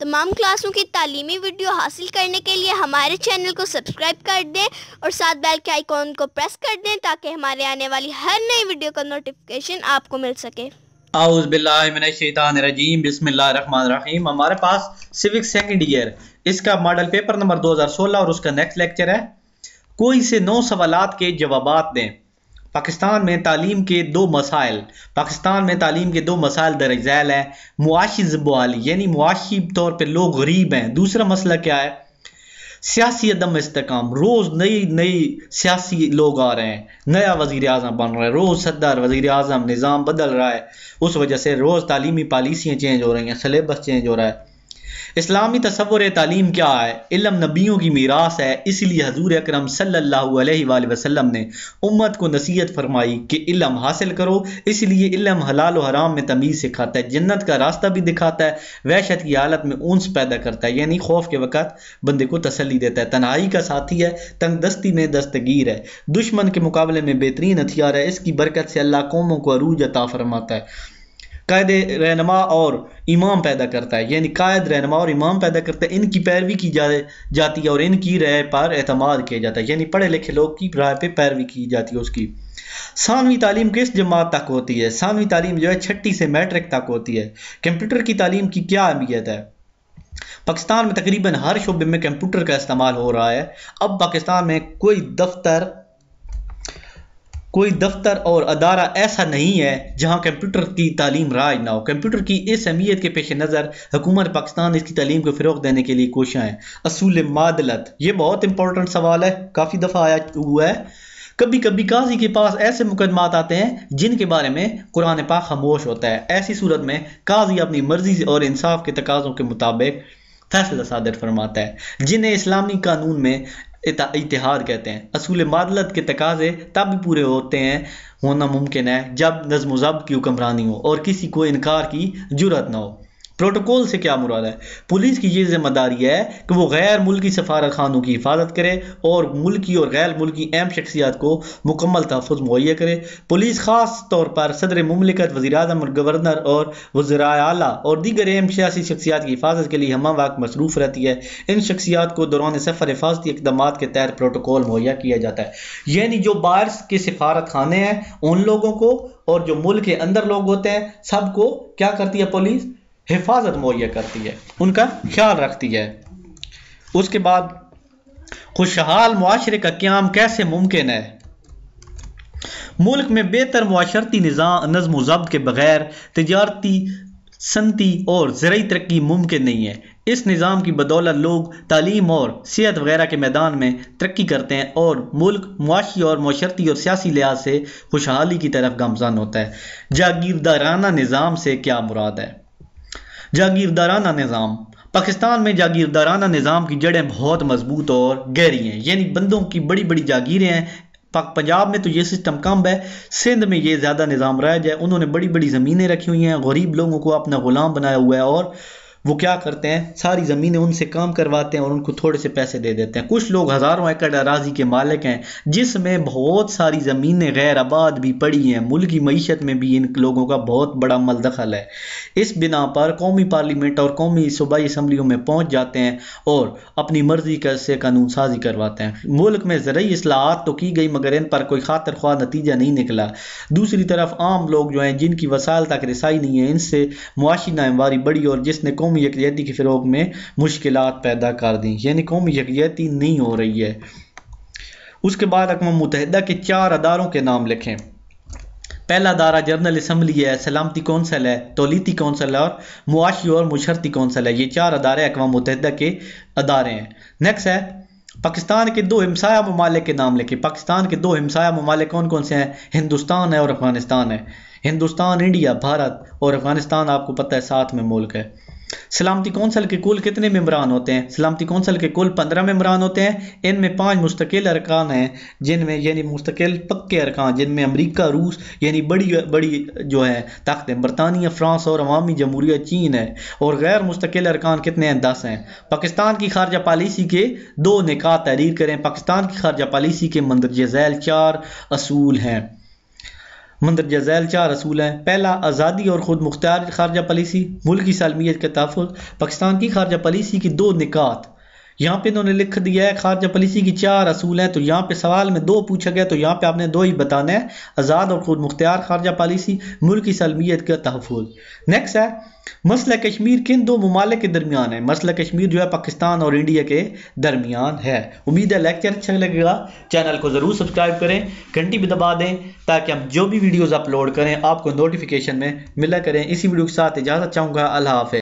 तमाम क्लासों की तालीमी वीडियो हासिल करने के लिए हमारे चैनल को सब्सक्राइब कर दें और साथ बेल के आइकॉन को प्रेस कर दें ताकि हमारे आने वाली हर नई वीडियो का नोटिफिकेशन आपको मिल सके। औज़ु बिल्लाहि मिनश शैतानिर रजीम, बिस्मिल्लाहिर रहमानिर रहीम। हमारे पास सिविक्स सेकंड ईयर, इसका मॉडल पेपर नंबर 2016 और उसका नेक्स्ट लेक्चर है। कोई से 9 सवालात के जवाबात दें। पाकिस्तान में तालीम के दो मसाइल दर झैल हैं। मुआशी ज़बाली यानी मुआशी तौर पर लोग गरीब हैं। दूसरा मसला क्या है? सियासी अदम इस्तेकाम। रोज नई सियासी लोग आ रहे हैं, नया वजीर आज़म बन रहा है, रोज सदर वजीर आज़म, निज़ाम बदल रहा है, उस वजह से रोज तालीमी पॉलिसियाँ चेंज हो रही हैं, सिलेबस चेंज हो रहा है। इस्लामी तसव्वुर तालीम क्या है? इल्म नबियों की मीरास है, इसलिए हजूर अकरम सल्लल्लाहु अलैहि वसल्लम ने उम्मत को नसीहत फरमाई कि इल्म हासिल करो। इसलिए इल्म हलाल और हराम में तमीज़ सिखाता है, जन्नत का रास्ता भी दिखाता है, वहशत की हालत में उन्स पैदा करता है यानी खौफ के वक़्त बंदे को तसल्ली देता है, तन्हाई का साथी है, तंगदस्ती में दस्तगीर है, दुश्मन के मुकाबले में बेहतरीन हथियार है। इसकी बरकत से अल्लाह कौमों को अरूज अता फरमाता है, कायदे रहनुमा और इमाम पैदा करता है यानी कायद रहनुमा और इमाम पैदा करता है। इनकी पैरवी की जाती है और इनकी राय पर एतमाद किया जाता है यानी पढ़े लिखे लोग की राय पे पैरवी की जाती है उसकी। सानवी तालीम किस जमात तक होती है? सानवी तालीम जो है 6ठी से मैट्रिक तक होती है। कंप्यूटर की तालीम की क्या अहमियत है? पाकिस्तान में तकरीबन हर शोबे में कंप्यूटर का इस्तेमाल हो रहा है। अब पाकिस्तान में कोई दफ्तर और अदारा ऐसा नहीं है जहां कंप्यूटर की तालीम राज ना हो। कंप्यूटर की इस अहमियत के पेश नज़र हुकूमत पाकिस्तान इसकी तालीम को फ़रोग़ देने के लिए कोशिश है। असूल मादलत, ये बहुत इंपॉर्टेंट सवाल है, काफ़ी दफ़ा आया हुआ है। कभी कभी काजी के पास ऐसे मुकदमात आते हैं जिनके बारे में कुरान पाक खामोश होता है। ऐसी सूरत में काजी अपनी मर्जी से और इंसाफ के तकाज़ों के मुताबिक फैसला सादर फरमाता है, जिन्हें इस्लामी कानून में इत्तेहाद कहते हैं। असूल मादलत के तकाजे तब भी पूरे होना मुमकिन है जब नज़्म ज़ब्त की हुक्मरानी हो और किसी को इनकार की जुर्रत ना हो। प्रोटोकॉल से क्या मुराद है? पुलिस की ये जिम्मेदारी है कि वो गैर मुल्की सफारत खानों की हिफाजत करे और मुल्की और गैर मुल्की अहम शख्सियात को मुकम्मल तहफ़्फ़ुज़ मुहैया करे। पुलिस खास तौर पर सदर मुमलिकत, वज़ीर आज़म और गवर्नर और वज़राए आला और दीगर अहम सियासी शख्सियात की हिफाजत के लिए हमा वक्त मसरूफ़ रहती है। इन शख्सियात को दौरान सफ़र हिफाजती इक़दाम के तहत प्रोटोकॉल मुहैया किया जाता है यानी जो बाहर के सफारत खाने हैं उन लोगों को और जो मुल्क के अंदर लोग होते हैं सबको क्या करती है पुलिस? हिफाजत मुहैया करती है, उनका ख्याल रखती है। उसके बाद खुशहाल मुआशरे का क़याम कैसे मुमकिन है? मुल्क में बेहतर मुआशरती नज़्म ज़ब्त के बगैर तिजारती, सनती और ज़राई तरक्की मुमकिन नहीं है। इस निज़ाम की बदौलत लोग तालीम और सेहत वगैरह के मैदान में तरक्की करते हैं और मुल्क मुआशी और मुआशरती और सियासी लिहाज से खुशहाली की तरफ गामज़न होता है। जागीरदाराना निज़ाम से क्या मुराद है? जागीरदाराना निज़ाम। पाकिस्तान में जागीरदाराना निज़ाम की जड़ें बहुत मजबूत और गहरी हैं यानी बंदों की बड़ी बड़ी जागीरें हैं। पंजाब में तो ये सिस्टम कम है, सिंध में ये ज़्यादा निज़ाम राज है। उन्होंने बड़ी बड़ी ज़मीनें रखी हुई हैं, गरीब लोगों को अपना ग़ुलाम बनाया हुआ है और वो क्या करते हैं, सारी ज़मीनें उनसे काम करवाते हैं और उनको थोड़े से पैसे दे देते हैं। कुछ लोग हज़ारों एकड़ अराजी के मालिक हैं जिसमें बहुत सारी ज़मीनें गैर आबाद भी पड़ी हैं। मुल्क की मईशत में भी इन लोगों का बहुत बड़ा मलदखल है। इस बिना पर कौमी पार्लियामेंट और कौमी सूबाई असम्बलियों में पहुँच जाते हैं और अपनी मर्जी से कानून साजी करवाते हैं। मुल्क में ज़रूरी इस्लाहात तो की गई मगर इन पर कोई खातिर ख्वाह नतीजा नहीं निकला। दूसरी तरफ आम लोग जो हैं जिनकी वसाइल तक रसाई नहीं है, इनसे मुआशी नाहमवारी बढ़ी और जिसने कौमी यकजहती के फ़रोग़ में मुश्किलात पैदा कर दी यानी कौमी यकजहती नहीं हो रही है। उसके बाद अक़वाम मुत्तहिदा के 4 अदारों के नाम लिखें। पहला अदारा जनरल असम्बली है, सलामती कौंसल है, तौलीती कौंसल और मुआशी और मुशरती कौंसल है। ये 4 अदारे अक़वाम मुत्तहिदा के अदारे हैं। नेक्स्ट है पाकिस्तान के 2 हमसाया ममालिक के नाम लिखे। पाकिस्तान के 2 हमसाया ममालिक कौन कौन से हैं? हिंदुस्तान है और अफगानिस्तान है। हिंदुस्तान इंडिया भारत और अफगानिस्तान आपको पता है साथ में मुल्क है। सलामती कौंसल के कुल कितने मेंबरान होते हैं? सलामती कौंसल के कुल 15 मेंबरान होते हैं। इनमें 5 मुस्तकिल अरकान हैं जिनमें यानी मुस्तकिल पक्के अरकान जिनमें अमेरिका, रूस यानी बड़ी जो है ताकतें, बरतानिया, फ्रांस और अवामी जमहूरिया चीन है। और गैर मुस्तकिल अरकान कितने हैं? 10 हैं। पाकिस्तान की खारजा पॉलिसी के 2 निकात तहरीर करें। पाकिस्तान की खारजा पॉलिसी के मंदरजे झैल 4 असूल हैं। मंदरजा झैल 4 असूल हैं। पहला, आज़ादी और खुद मुख्तार खारजा पॉलिसी, मुल्क की सालमियत का तहफ़्फ़ुज़। पाकिस्तान की खारजा पॉलिसी की 2 निकात यहाँ पे इन्होंने लिख दिया है। खारजा पॉलिसी की 4 असूल हैं, तो यहाँ पे सवाल में 2 पूछा गया, तो यहाँ पे आपने 2 ही बताना है, आज़ाद और खुद मुख्तार खारजा पॉलिसी, मुल्क की सालमियत का तहफ़्फ़ुज़। नेक्स्ट है, मसला कश्मीर किन 2 ममालिक के दरमियान है? मसला कश्मीर जो है पाकिस्तान और इंडिया के दरमियान है। उम्मीद है लेक्चर अच्छा लगेगा। चैनल को ज़रूर सब्सक्राइब करें, घंटी भी दबा दें ताकि हम जो भी वीडियोज़ अपलोड करें आपको नोटिफिकेशन में मिला करें। इसी वीडियो के साथ इजाज़त चाहूँगा। अल्लाह हाफ़िज़।